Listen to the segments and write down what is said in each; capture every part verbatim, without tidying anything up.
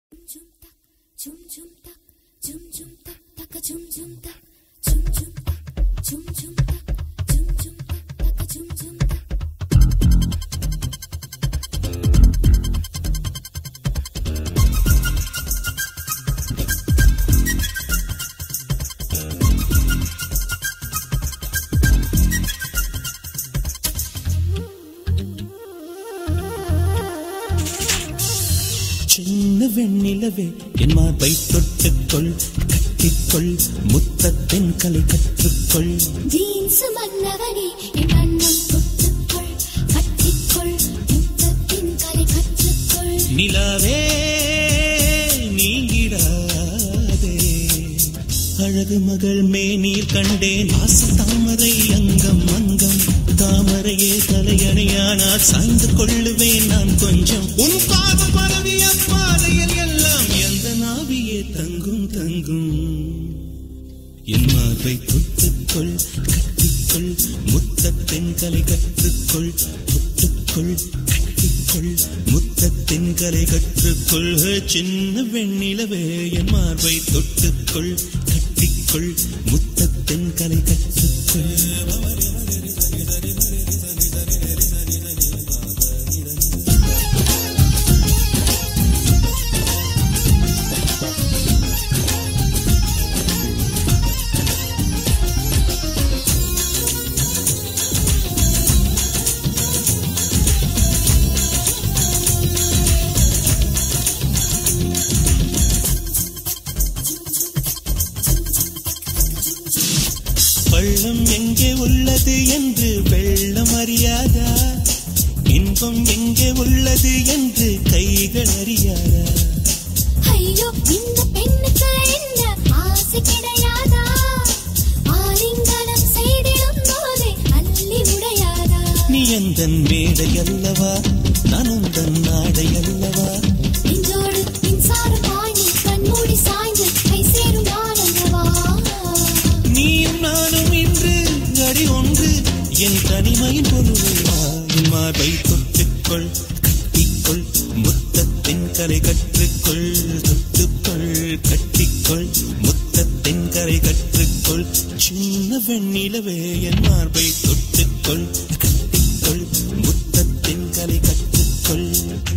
சின்ன வெண்ணிலவே என் மார்பை தொட்டுக்கொள், கட்டிக்கொள், முத்தத்தின் கலை கற்றுக்கொள். ஜீன்ஸ் மன்னவனே என் அன்னம் தொட்டுக்கொள், கட்டிக்கொள், முத்தத்தின் கலை கற்றுக்கொள். நிலாவே நீங்கிடாதே, அழகு மகள் மேனீர் கண்டேன், ஆச தாமரை அங்கம் அங்கம், தாமரையே தலையணையானால் சாய்ந்து கொள்ளுவேன் நான் கொஞ்சம். உன் பாதம் பரவிய பாதையில் எல்லாம் எந்த நாவியே தங்கும் தங்கும். என் மார்பை தொட்டுக்கொள், கட்டிக்கொள், முத்தத்தின் கலை கற்றுக்கொள், தொட்டுக்கொள், கட்டிக்கொள், முத்தத்தின் கலை கற்றுக்கொள். சின்ன வெண்ணிலவே என் மார்பை தொட்டுக்கொள், கட்டிக்கொள், முத்தத்தின் கலை கற்றுக்கொள். பள்ளம் எங்கே உள்ளது என்று வெள்ளம் அறியாதா, இன்பம் எங்கே உள்ளது என்று கைகள் அறியாதா. ஐயோ இந்த பெண்ணுக்கு என்ன ஆசை கிடையாதா, ஆலிங்கனம் செய்திடும் போதே அள்ளி உடையாதா. நீ எந்தன் மேடை அல்லவா, நான் உந்தன் நாடை அல்லவா. நெஞ்சோடு மின்சாரம் பாய்ந்து கண்மூடி சாய்ந்து கை சேரும் நான் அல்லவா. நீயும் நானும் இன்று அடி ஒன்று, என் தனிமையின் பொருளா. என் மார்பை தொட்டுக்கொள், கட்டிக்கொள், முத்தத்தின் கலை கற்றுக்கொள், தொட்டுக்கொள், கட்டிக்கொள், முத்தத்தின் கலை கற்றுக்கொள். சின்ன வெண்ணிலவே என் மார்பை தொட்டுக்கொள், கட்டிக்கொள், முத்தத்தின் கலை கற்றுக்கொள்.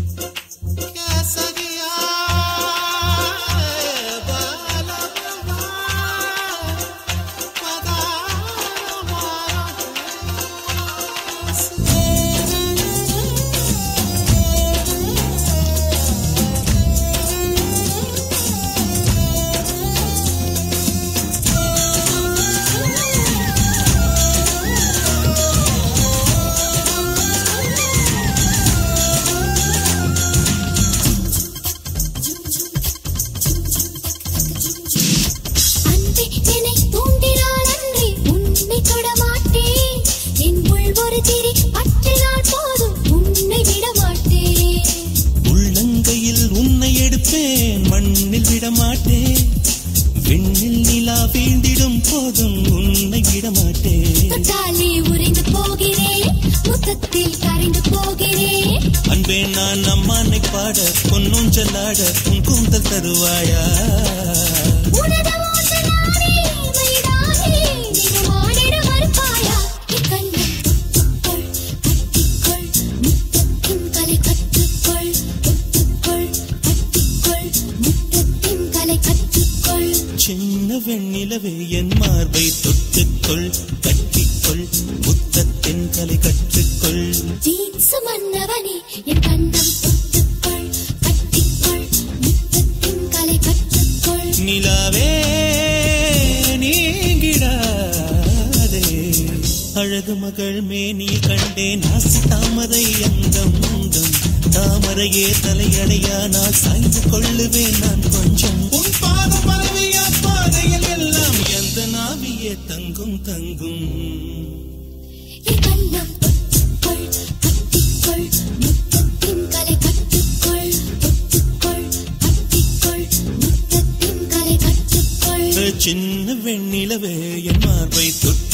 உள்ளங்கையில் உன்னை எடுப்பேன், மண்ணில் விடமாட்டேன். விண்ணில் நிலா வீழ்ந்திடும் போதும் உன்னை விடமாட்டேன். உறைந்து போகிறேன், முத்தத்தில் கரைந்து போகிறேன். அன்பே நான் அம்மானை பாட, பொன்னும் செல்லாட உன் கூந்தல் தருவாயா. சின்ன வெண்ணிலவே என் மார்பை தொட்டுக்கொள், கட்டிக்கொள், முத்தத்தின் கலை கற்றுக்கொள். ஜீன்ஸ் மன்னவனே என் கண்ணம் தொட்டுக்கொள், கட்டிக்கொள், முத்தத்தின் கலை கற்றுக்கொள். நிலாவே நீங்கிடாதே, அழகு மகள் மேனி கண்டேன், ஆசை தாமரை அங்கம் அங்கம், தாமரையே தலையடையானால் சாய்ந்து கொள்ளுவேன் நான் கொஞ்சம். உன் பாதம் பரவிய பாதையில் எல்லாம் எந்த நாவியே தங்கும் தங்கும். என் கண்ணம் தொட்டுக்கொள், கட்டிக்கொள், முத்தத்தின் கலை கற்றுக்கொள், தொட்டுக்கொள், கட்டிக்கொள், முத்தத்தின் கலை கற்றுக்கொள். சின்ன வெண்ணிலவே என் மார்பை தொட்டு